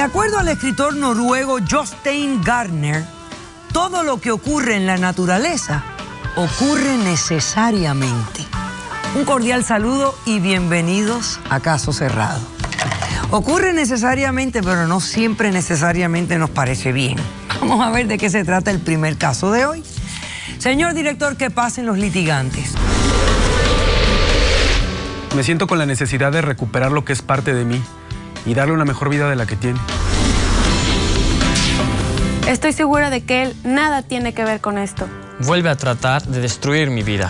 acuerdo al escritor noruego Jostein Gaarder, todo lo que ocurre en la naturaleza ocurre necesariamente. Un cordial saludo y bienvenidos a Caso Cerrado. Ocurre necesariamente, pero no siempre necesariamente nos parece bien. Vamos a ver de qué se trata el primer caso de hoy. Señor director, que pasen los litigantes. Me siento con la necesidad de recuperar lo que es parte de mí y darle una mejor vida de la que tiene. Estoy segura de que él nada tiene que ver con esto. Vuelve a tratar de destruir mi vida.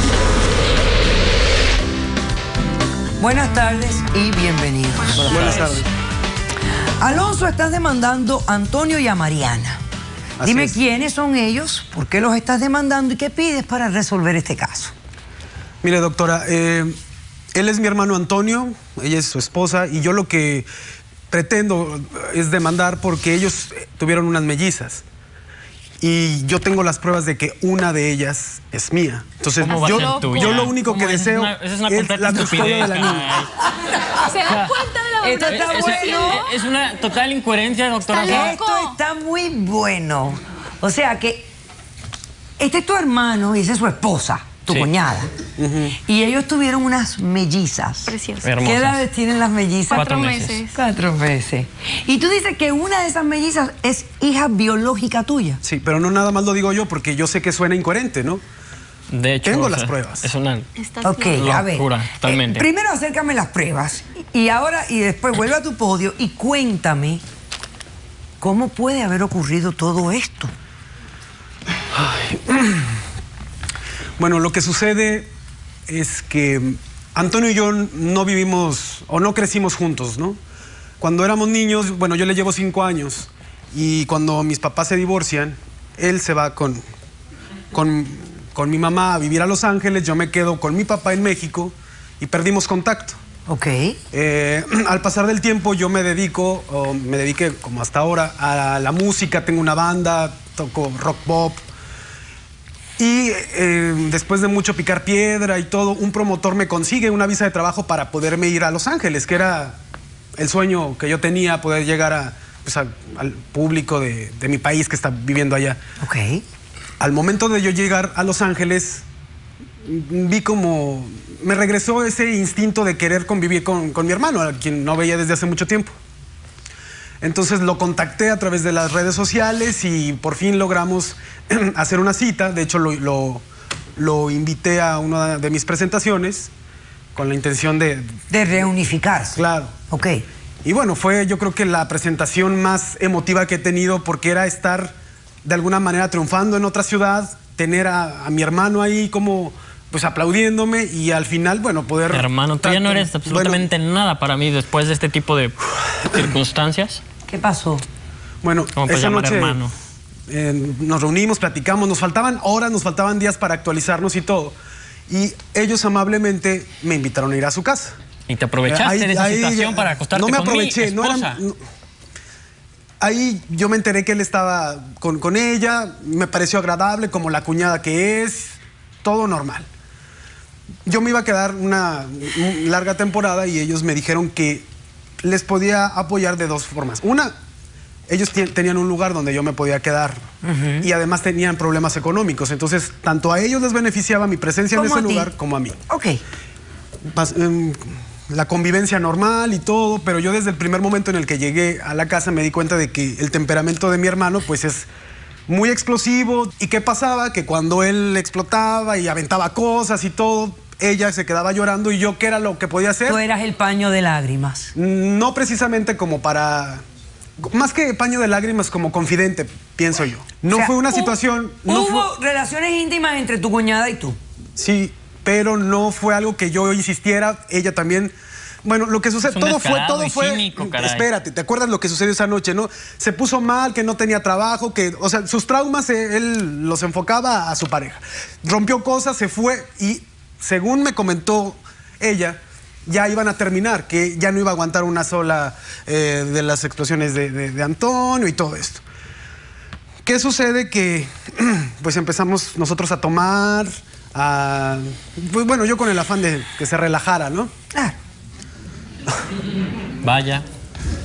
Buenas tardes y bienvenidos. Buenas tardes. Alonso, estás demandando a Antonio y a Mariana. Dime quiénes son ellos, por qué los estás demandando y qué pides para resolver este caso. Mire, doctora, él es mi hermano Antonio, ella es su esposa, y yo lo que pretendo es demandar porque ellos tuvieron unas mellizas. Y yo tengo las pruebas de que una de ellas es mía. Entonces, yo lo único que deseo es la custodia de la niña. ¿Se dan cuenta de la Esto está bueno. Es una total incoherencia, doctora. Esto está muy bueno. O sea que este es tu hermano y esa es su esposa, tu cuñada. Y ellos tuvieron unas mellizas. Preciosas. ¿Qué edades tienen las mellizas? 4 meses. 4 meses. Y tú dices que una de esas mellizas es hija biológica tuya. Sí, pero no nada más lo digo yo porque yo sé que suena incoherente, ¿no? De hecho, tengo las pruebas. Es una Ok, a ver. locura, totalmente. Primero acércame las pruebas y después vuelve a tu podio y cuéntame cómo puede haber ocurrido todo esto. Bueno, lo que sucede es que Antonio y yo no vivimos o no crecimos juntos, ¿no? Cuando éramos niños, bueno, yo le llevo 5 años y cuando mis papás se divorcian, él se va con mi mamá a vivir a Los Ángeles, yo me quedo con mi papá en México y perdimos contacto. Ok. Al pasar del tiempo yo me dediqué como hasta ahora a la música, tengo una banda, toco rock pop. Y después de mucho picar piedra y todo, un promotor me consigue una visa de trabajo para poderme ir a Los Ángeles, que era el sueño que yo tenía, poder llegar al público de mi país que está viviendo allá. Ok. Al momento de yo llegar a Los Ángeles, vi como me regresó ese instinto de querer convivir con mi hermano, a quien no veía desde hace mucho tiempo. Entonces lo contacté a través de las redes sociales y por fin logramos hacer una cita. De hecho, lo invité a una de mis presentaciones con la intención de reunificarse. Claro. Ok. Y bueno, fue yo creo que la presentación más emotiva que he tenido porque era estar de alguna manera triunfando en otra ciudad, tener a mi hermano ahí como pues aplaudiéndome y al final, bueno, poder... Hermano, tú ya no eres absolutamente nada para mí después de este tipo de circunstancias. ¿Qué pasó? Bueno, esa noche hermano? Nos reunimos, platicamos, nos faltaban horas, nos faltaban días para actualizarnos y todo. Y ellos amablemente me invitaron a ir a su casa. Y te aprovechaste de esa situación para acostarte con mi esposa. No me aproveché, ahí yo me enteré que él estaba con ella, me pareció agradable como la cuñada que es, todo normal. Yo me iba a quedar una larga temporada y ellos me dijeron que les podía apoyar de 2 formas. Una, ellos tenían un lugar donde yo me podía quedar y además tenían problemas económicos. Entonces, tanto a ellos les beneficiaba mi presencia en ese lugar como a mí. Ok. La convivencia normal y todo, pero yo desde el primer momento en el que llegué a la casa me di cuenta de que el temperamento de mi hermano pues es muy explosivo. ¿Y qué pasaba? Que cuando él explotaba y aventaba cosas y todo, ella se quedaba llorando y yo, ¿qué era lo que podía hacer? Tú eras el paño de lágrimas. No precisamente como para... Más que paño de lágrimas, como confidente, pienso yo. No fue una situación... ¿Hubo relaciones íntimas entre tu cuñada y tú? Sí, pero no fue algo que yo insistiera. Ella también... Bueno, lo que sucede, todo fue cínico, caray. Espérate, ¿te acuerdas lo que sucedió esa noche, no? Se puso mal, que no tenía trabajo, que, o sea, sus traumas él los enfocaba a su pareja. Rompió cosas, se fue y, según me comentó ella, ya iban a terminar, que ya no iba a aguantar una sola de las explosiones de Antonio y todo esto. ¿Qué sucede? Que pues empezamos nosotros a tomar, pues bueno, yo con el afán de que se relajara, ¿no? Claro. Vaya.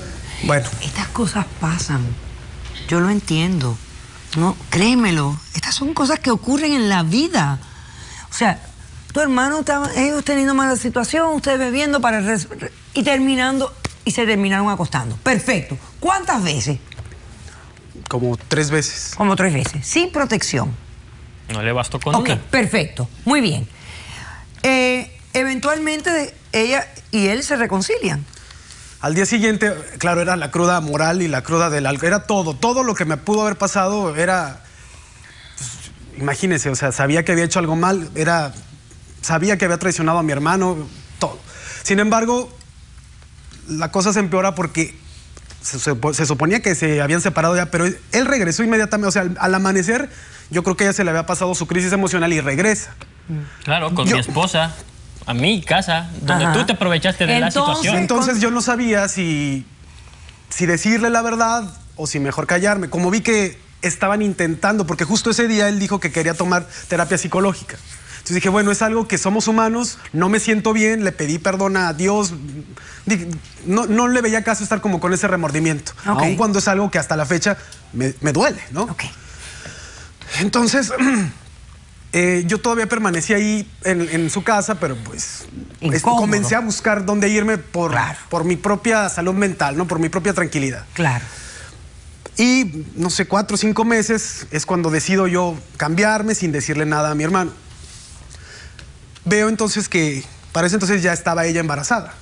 Bueno. Estas cosas pasan. Yo lo entiendo. No, créemelo. Estas son cosas que ocurren en la vida. O sea, tu hermano estaba, ellos teniendo mala situación, ustedes bebiendo y terminando, y se terminaron acostando. Perfecto. ¿Cuántas veces? Como 3 veces. Como 3 veces. Sin protección. No le bastó con Ok, una. perfecto. Muy bien. Eventualmente ella y él se reconcilian. Al día siguiente, claro, era la cruda moral y la cruda del alcohol. Era todo lo que me pudo haber pasado era... Pues, imagínense, o sea, sabía que había hecho algo mal, sabía que había traicionado a mi hermano, todo. Sin embargo, la cosa se empeora porque se suponía que se habían separado ya, pero él regresó inmediatamente, o sea, al amanecer, yo creo que ella se le había pasado su crisis emocional y regresa. Claro, con mi esposa, a mi casa, donde tú te aprovechaste de la situación. Entonces yo no sabía si decirle la verdad o si mejor callarme. Como vi que estaban intentando, porque justo ese día él dijo que quería tomar terapia psicológica. Entonces dije, bueno, es algo que somos humanos, no me siento bien, le pedí perdón a Dios. No le veía caso estar como con ese remordimiento, aun cuando es algo que hasta la fecha me duele, ¿no? Ok. Entonces, yo todavía permanecí ahí en su casa, pero pues comencé a buscar dónde irme por mi propia salud mental, ¿no? Por mi propia tranquilidad. Claro. Y, no sé, 4 o 5 meses es cuando decido yo cambiarme sin decirle nada a mi hermano. Veo entonces que para ese entonces ya estaba ella embarazada.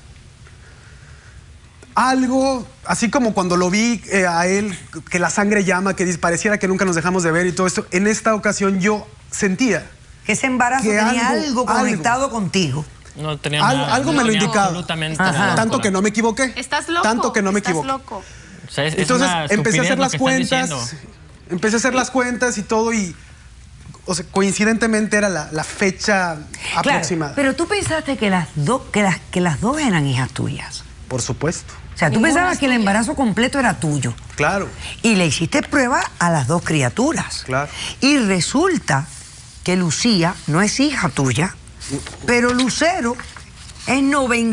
Algo, así como cuando lo vi a él, que la sangre llama, que pareciera que nunca nos dejamos de ver y todo esto, en esta ocasión yo sentía que ese embarazo que tenía algo conectado contigo. No tenía nada. Algo me lo indicaba. Absolutamente nada. Tanto que no me equivoqué. Estás loco. Tanto que no me Estás equivoqué. loco. O sea, Entonces empecé a hacer las cuentas. Empecé a hacer las cuentas y todo y... O sea, coincidentemente era la fecha aproximada. Pero tú pensaste que las dos eran hijas tuyas. Por supuesto. O sea, tú pensabas que el embarazo completo era tuyo. Claro. Y le hiciste prueba a las 2 criaturas. Claro. Y resulta que Lucía no es hija tuya, pero Lucero es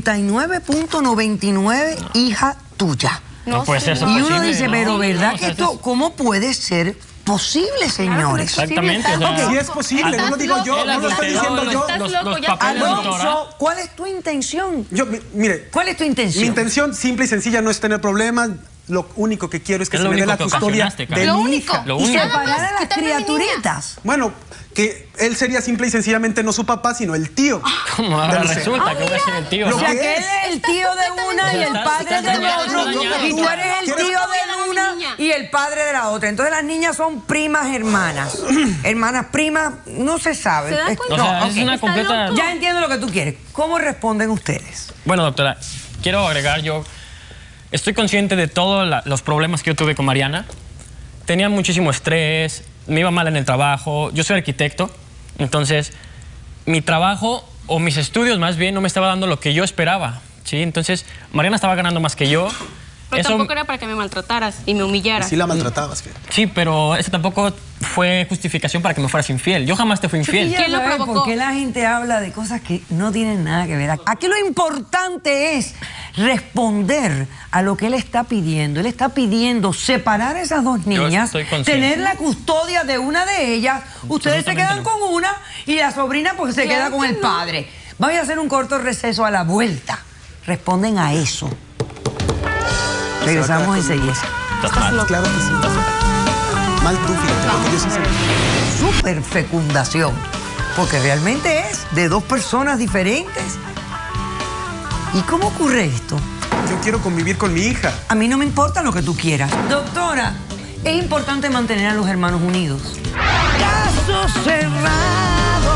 99.99 hija tuya. No puede ser eso Y uno posible, dice, no, pero ¿verdad no, que esto, cómo puede ser posible, señores? Exactamente. O sea, Sí es posible, no lo digo yo, no lo estoy diciendo yo. Estás loco, ya papeles, estás doctora. Alonso, ¿cuál es tu intención? Mire, ¿Cuál es tu intención? mi intención simple y sencilla no es tener problemas. Lo único que quiero es que Es se lo me dé único la que custodia ocasionaste, de Lo mi único. hija. Lo Y único. separar a las quitarme a mi niña. criaturitas. Bueno, que él sería simple y sencillamente no su papá, sino el tío. ¿Cómo ahora de Lucero. resulta que voy a ser el tío? Lo O ¿no? sea, que que es. él es el tío de una y el padre del otro. Y tú eres el tío de una y el padre de la otra. Entonces las niñas son primas hermanas. Hermanas primas, no se sabe. ¿Se da cuenta? O sea, No, es ok. una completa... loco. Ya entiendo lo que tú quieres. ¿Cómo responden ustedes? Bueno, doctora, quiero agregar yo... Estoy consciente de todos los problemas que yo tuve con Mariana. Tenía muchísimo estrés, me iba mal en el trabajo. Yo soy arquitecto, entonces mi trabajo o mis estudios más bien no me estaba dando lo que yo esperaba, ¿sí? Entonces Mariana estaba ganando más que yo. Pero tampoco era para que me maltrataras y me humillaras. Así la maltratabas, fíjate. Sí, pero eso tampoco fue justificación para que me fueras infiel. Yo jamás te fui infiel. ¿Quién lo provocó? ¿Por qué la gente habla de cosas que no tienen nada que ver? Aquí lo importante es responder a lo que él está pidiendo. Él está pidiendo separar a esas 2 niñas, estoy consciente. tener la custodia de una de ellas. Ustedes se quedan Absolutamente con una y la sobrina pues se queda con el padre. Vamos a hacer un corto receso a la vuelta. Responden a eso. Regresamos enseguida. Estás mal. Claro que sí. Mal tú, fíjate, porque yo sí sé. Superfecundación. Porque realmente es de 2 personas diferentes. ¿Y cómo ocurre esto? Yo quiero convivir con mi hija. A mí no me importa lo que tú quieras. Doctora, es importante mantener a los hermanos unidos. Caso cerrado.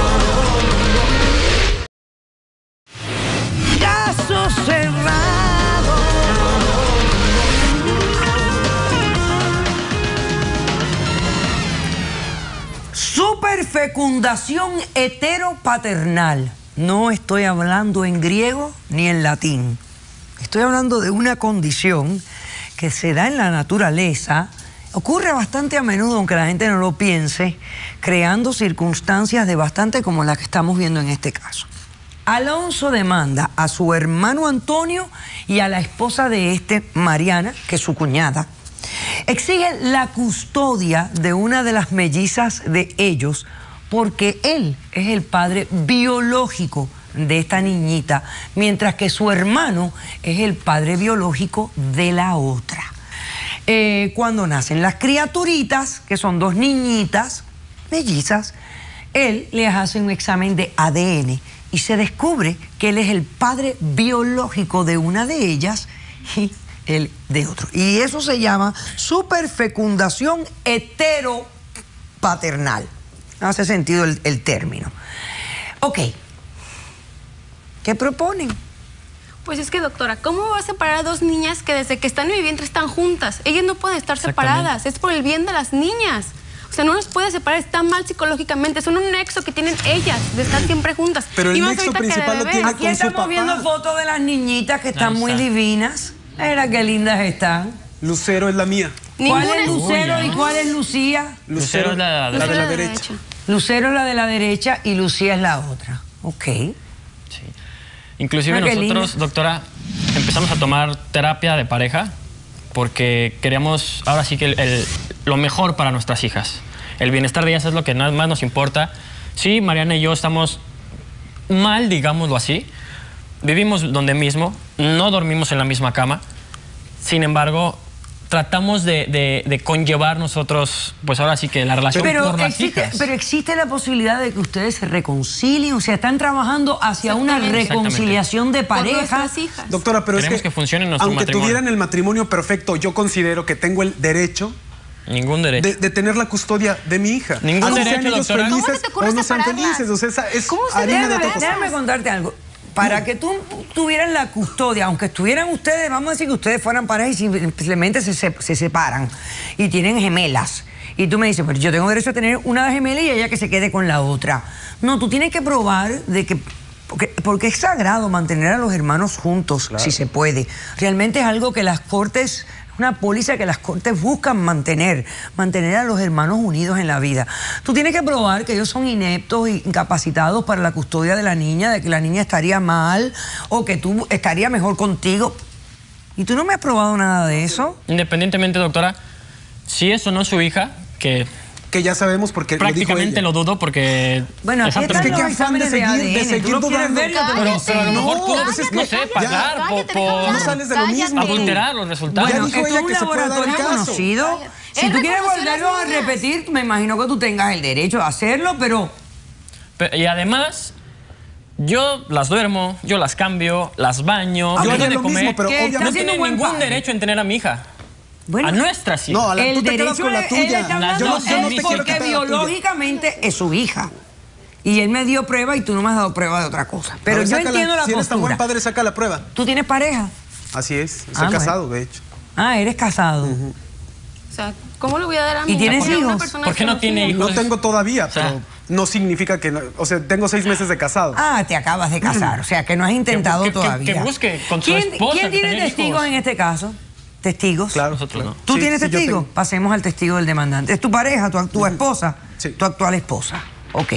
Caso cerrado. Superfecundación heteropaternal. No estoy hablando en griego ni en latín. Estoy hablando de una condición que se da en la naturaleza, ocurre bastante a menudo, aunque la gente no lo piense, creando circunstancias devastantes como las que estamos viendo en este caso. Alonso demanda a su hermano Antonio y a la esposa de este, Mariana, que es su cuñada. Exige la custodia de una de las mellizas de ellos porque él es el padre biológico de esta niñita, mientras que su hermano es el padre biológico de la otra. Cuando nacen las criaturitas, que son dos niñitas mellizas, él les hace un examen de ADN y se descubre que él es el padre biológico de una de ellas y él de otro. Y eso se llama superfecundación heteropaternal. No hace sentido el término. Ok. ¿Qué proponen? Pues es que, doctora, ¿cómo va a separar a dos niñas que desde que están en mi vientre están juntas? Ellas no pueden estar separadas, es por el bien de las niñas. O sea, no los puede separar, está mal psicológicamente. Son un nexo que tienen ellas de estar siempre juntas. Pero el nexo principal lo tiene Aquí estamos viendo fotos de las niñitas que están muy divinas. Mira qué lindas están. Lucero es la mía. ¿Cuál es Lucero y cuál es Lucía? Lucero es la de la derecha. Lucero es la de la derecha y Lucía es la otra. Ok. Sí. Inclusive nosotros, doctora, empezamos a tomar terapia de pareja porque queríamos, ahora sí que lo mejor para nuestras hijas. El bienestar de ellas es lo que más nos importa. Sí, Mariana y yo estamos mal, digámoslo así. Vivimos donde mismo, no dormimos en la misma cama. Sin embargo, tratamos de conllevar nosotros, pues ahora sí que la relación por las hijas. Pero existe la posibilidad de que ustedes se reconcilien, o sea, están trabajando hacia una reconciliación de parejas. Doctora, pero queremos es que funcione nuestro aunque matrimonio. tuvieran el matrimonio perfecto, yo considero que tengo el derecho Ningún derecho. de tener la custodia de mi hija. Ningún derecho, doctora. ¿Cómo se te ocurre o no sean separarlas? felices, o sea, es ¿Cómo se harina de debe? otro costal. Déjame contarte algo. Para que tú tuvieras la custodia, aunque estuvieran ustedes, vamos a decir que ustedes fueran pareja y simplemente se separan y tienen gemelas. Y tú me dices, pero yo tengo derecho a tener una gemela y ella que se quede con la otra. No, tú tienes que probar de que... Porque es sagrado mantener a los hermanos juntos, claro, si se puede. Realmente es algo que las cortes... una póliza que las cortes buscan mantener a los hermanos unidos en la vida. Tú tienes que probar que ellos son ineptos e incapacitados para la custodia de la niña, de que la niña estaría mal o que tú estarías mejor contigo. ¿Y tú no me has probado nada de eso? Independientemente, doctora, si eso no es su hija, que ya sabemos porque prácticamente lo dudo porque... Bueno, aquí están los exámenes de ADN. ¿Tú lo quieres ver? Pero a lo mejor tú, no sé, pagar por... No sales de lo mismo. Adulterar los resultados. Bueno, dijo esto ella es un que se puede dar el laboratorio caso. conocido. Si tú quieres volverlo a repetir, me imagino que tú tengas el derecho a hacerlo, pero... Y además... yo las duermo, yo las cambio, las baño, yo haría doy de lo comer. mismo, pero obviamente no tiene buen ningún padre. derecho en tener a mi hija. Bueno, a nuestras hijas. No, el tú te quedas derecho con la él tuya. está hablando Yo no te quiero porque quitar la tuya. biológicamente es su hija. Y él me dio prueba y tú no me has dado prueba de otra cosa. Pero A ver, yo sácala. entiendo la Si eres tan buen postura. padre, saca la prueba. ¿Tú tienes pareja? Así es, estoy bueno. casado, de hecho. Ah, eres casado. O sea, ¿cómo le voy a dar a mi ¿Y tienes hija? Una hijos? persona ¿Por qué no tiene desconocida. hijos? No tengo todavía, sea, pero no significa que... o sea, tengo 6 meses de casado. Ah, te acabas de casar. O sea, que no has intentado que todavía. que busque con su ¿Quién esposa tiene tener testigos hijos? en este caso? ¿Testigos? Claro, Nosotros claro. no. ¿Tú Sí, tienes sí, yo testigos? tengo. Pasemos al testigo del demandante. ¿Es tu pareja, tu esposa? Sí. Tu actual esposa. Ok.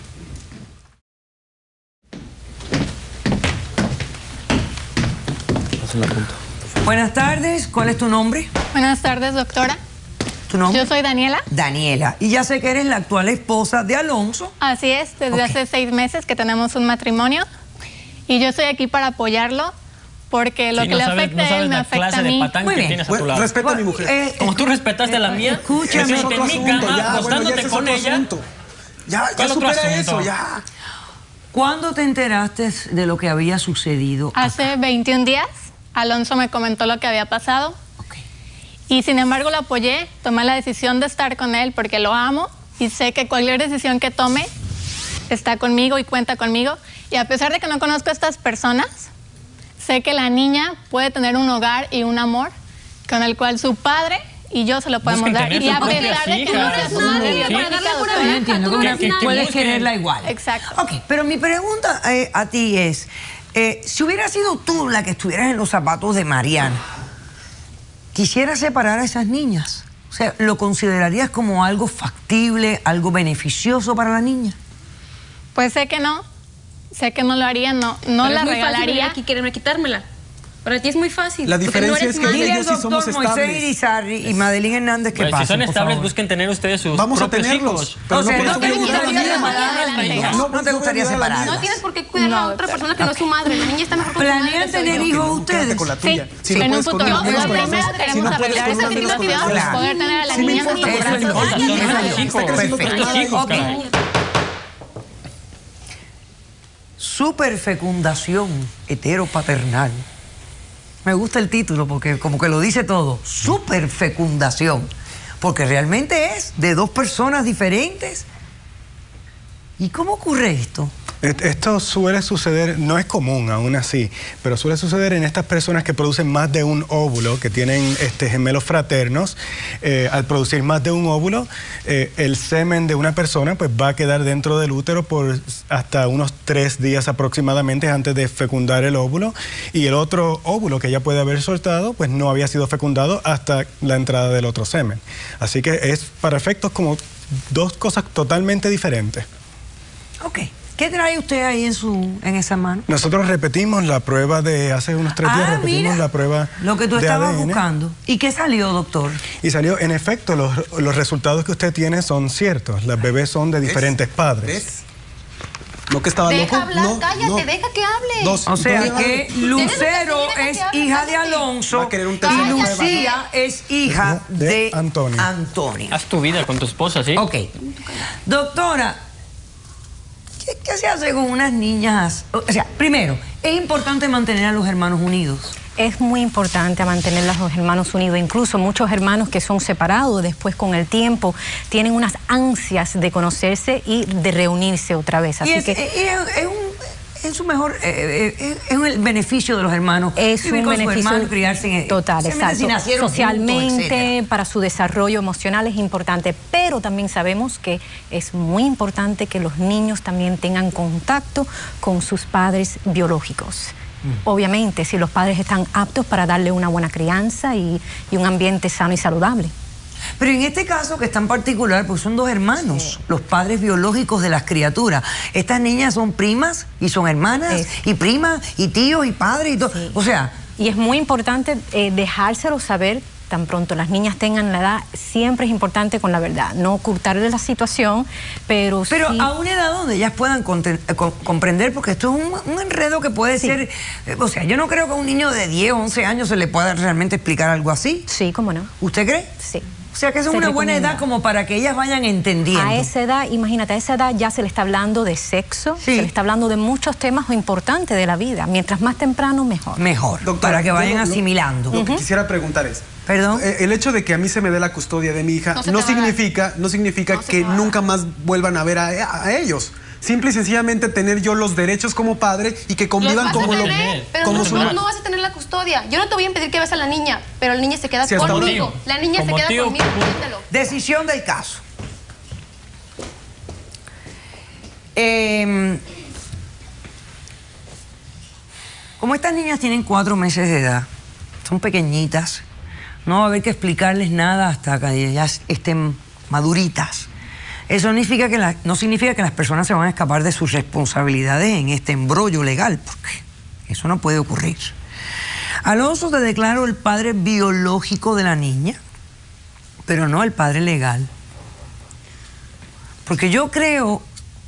Buenas tardes. ¿Cuál es tu nombre? Buenas tardes, doctora. ¿Tu nombre? Yo soy Daniela. Daniela. Y ya sé que eres la actual esposa de Alonso. Así es, desde Ok. hace 6 meses que tenemos un matrimonio. Y yo estoy aquí para apoyarlo porque lo Sí, que le no sabes afecta a él me la afecta clase a de mí. patán Muy que bien. tienes a tu Bueno, lado. respeta a mi mujer. Como tú respetaste a la mía, escúchame. Ese es metiste otro en mi asunto, cama, ya, bueno, ya acostándote ese es con otro ella. asunto. Ya ¿Cuál otro supera asunto? eso, ya. ¿Cuándo te enteraste de lo que había sucedido? Hace 21 días, Alonso me comentó lo que había pasado. Ok. Y sin embargo lo apoyé, tomé la decisión de estar con él porque lo amo y sé que cualquier decisión que tome está conmigo y cuenta conmigo. Y a pesar de que no conozco a estas personas, sé que la niña puede tener un hogar y un amor con el cual su padre y yo se lo podemos Busquen dar. tener Y sus a pesar propias de que no hijas. eres madre Sí. biológica, Para darle pura doctora, Yo entiendo tú que eres nadie. puedes busquen. quererla igual. Exacto. Ok, pero mi pregunta a ti es, si hubiera sido tú la que estuvieras en los zapatos de Mariana, ¿quisieras separar a esas niñas? O sea, ¿lo considerarías como algo factible, algo beneficioso para la niña? Pues sé que no, Sé que no lo haría, no Pero la es muy fácil venir regalaría. aquí quererme quitármela. Para ti es muy fácil. La porque diferencia eres es que madre. Dile al ellos sí somos doctor Moisés estables. Irizarry y Madeline Hernández que Pues, pasen, si son por estables, favor. busquen tener ustedes sus Vamos a propios tenerlos. hijos. Pero O sea, por no eso te voy a cuidar a la gustaría niña. separar a la niña. No te gustaría separar. No tienes por qué cuidar a otra persona que no es su madre. La niña está mejor con su madre. ¿Planean que soy tener yo. hijos Quédate ustedes? con la Sí, tuya. Si no en un puedes con futuro. una, menos Lo con las primero dos. queremos Si no puedes arreglar con esa una, menos con las situación, dos. Claro. poder tener a la Sí me niña importa, en pero brazos. no importa, Aquí, son en hijos. hijos. Está creciendo Perfecto. tu madre. Hijos, Ok. caray. Superfecundación heteropaternal. Me gusta el título porque como que lo dice todo. Superfecundación. Porque realmente es de dos personas diferentes. ¿Y cómo ocurre esto? Esto suele suceder, no es común aún así, pero suele suceder en estas personas que producen más de un óvulo, que tienen gemelos fraternos. Al producir más de un óvulo, el semen de una persona pues va a quedar dentro del útero por hasta unos 3 días aproximadamente antes de fecundar el óvulo, y el otro óvulo que ella puede haber soltado pues no había sido fecundado hasta la entrada del otro semen. Así que es para efectos como dos cosas totalmente diferentes. Ok. ¿Qué trae usted ahí en esa mano? Nosotros repetimos la prueba de hace unos 3 días, repetimos mira, la prueba lo que tú de estabas ADN. buscando. ¿Y qué salió, doctor? Y salió, en efecto, los resultados que usted tiene son ciertos. Las bebés son de diferentes padres. ¿Ves? No que estaba loco. Deja hablar, No, cállate, no. deja que hable. Dos. O sea Todavía que no. Lucero Tienes es que decir, hija de cállate. Alonso Va a querer un y tercero. Lucía es hija de Antonio. Antonio. Haz tu vida con tu esposa, ¿sí? Ok. Doctora, ¿qué se hace con unas niñas? O sea, primero, es importante mantener a los hermanos unidos. Es muy importante mantener a los hermanos unidos. Incluso muchos hermanos que son separados después con el tiempo tienen unas ansias de conocerse y de reunirse otra vez. Así Y que es su mejor, es el beneficio de los hermanos. es vivir un con su beneficio hermano, criarse total, especialmente si exacto. nacieron juntos, Socialmente, etcétera. para su desarrollo emocional es importante, pero también sabemos que es muy importante que los niños también tengan contacto con sus padres biológicos. Obviamente, si los padres están aptos para darle una buena crianza y un ambiente sano y saludable. Pero en este caso que es tan particular, porque son dos hermanos, los padres biológicos de las criaturas. Estas niñas son primas y son hermanas y primas y tíos y padres y todo. Sí. O sea, Y es muy importante dejárselo saber tan pronto las niñas tengan la edad. Siempre es importante con la verdad, no ocultarles la situación, pero sí, a una edad donde ellas puedan comprender, porque esto es un enredo que puede ser... o sea, yo no creo que a un niño de 10 o 11 años se le pueda realmente explicar algo así. sí, cómo no. ¿Usted cree? Sí. O sea, que es Se una buena recomienda. edad como para que ellas vayan entendiendo. A esa edad, imagínate, a esa edad ya se le está hablando de sexo, Sí. se le está hablando de muchos temas importantes de la vida. Mientras más temprano, mejor. Mejor, Doctora, para que vayan yo asimilando. Lo que quisiera preguntar es, Perdón. el hecho de que a mí se me dé la custodia de mi hija No se no te va a dar. significa No se que te va a dar. nunca más vuelvan a ver a ellos. Simple y sencillamente tener yo los derechos como padre y que Los convivan vas como a lo tener, pero como no, su no vas a tener la custodia. Yo no te voy a impedir que veas a la niña, pero la niña se queda Sí, hasta ahora conmigo. no. La niña se Como queda tío. conmigo, entiéndelo. Decisión del caso. Como estas niñas tienen 4 meses de edad, son pequeñitas, no va a haber que explicarles nada hasta que ellas estén maduritas. Eso no significa que las personas se van a escapar de sus responsabilidades en este embrollo legal, porque eso no puede ocurrir. Alonso te declaró el padre biológico de la niña, pero no el padre legal. Porque yo creo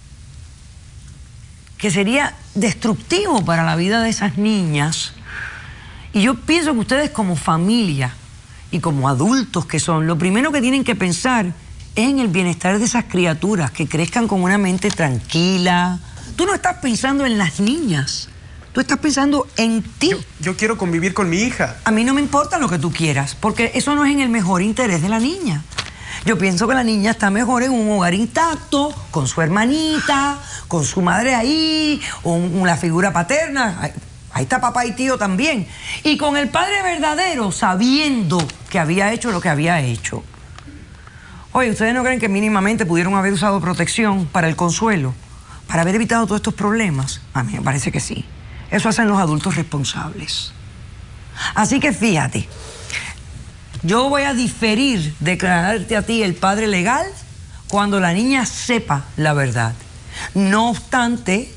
que sería destructivo para la vida de esas niñas. Y yo pienso que ustedes como familia y como adultos que son, lo primero que tienen que pensar es en el bienestar de esas criaturas, que crezcan con una mente tranquila. Tú no estás pensando en las niñas, tú estás pensando en ti. Yo quiero convivir con mi hija. A mí no me importa lo que tú quieras, porque eso no es en el mejor interés de la niña. Yo pienso que la niña está mejor en un hogar intacto, con su hermanita, con su madre ahí, o la figura paterna. Ahí está papá y tío también. Y con el padre verdadero, sabiendo que había hecho lo que había hecho. Oye, ¿ustedes no creen que mínimamente pudieron haber usado protección para el consuelo? Para haber evitado todos estos problemas. A mí me parece que sí. Eso hacen los adultos responsables. Así que fíjate, yo voy a diferir declararte a ti el padre legal cuando la niña sepa la verdad. No obstante,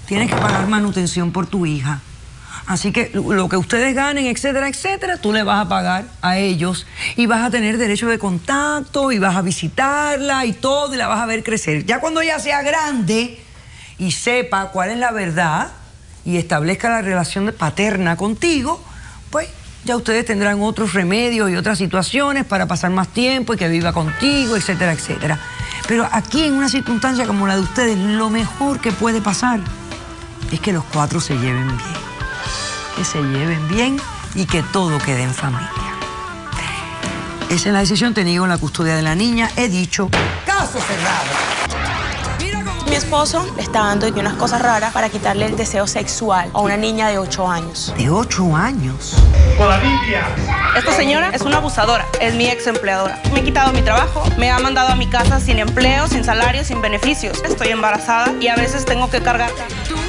tienes que pagar manutención por tu hija. Así que lo que ustedes ganen, etcétera, etcétera, tú le vas a pagar a ellos y vas a tener derecho de contacto y vas a visitarla y todo y la vas a ver crecer. Ya cuando ella sea grande y sepa cuál es la verdad y establezca la relación paterna contigo, pues ya ustedes tendrán otros remedios y otras situaciones para pasar más tiempo y que viva contigo, etcétera, etcétera. Pero aquí en una circunstancia como la de ustedes, lo mejor que puede pasar es que los cuatro se lleven bien. Que se lleven bien y que todo quede en familia. Esa es la decisión, te niego la custodia de la niña, he dicho, caso cerrado. Mi esposo le está dando unas cosas raras para quitarle el deseo sexual a una niña de 8 años. ¿De 8 años? ¡Con la Biblia! Esta señora es una abusadora, es mi ex empleadora. Me ha quitado mi trabajo, me ha mandado a mi casa sin empleo, sin salario, sin beneficios. Estoy embarazada y a veces tengo que cargar.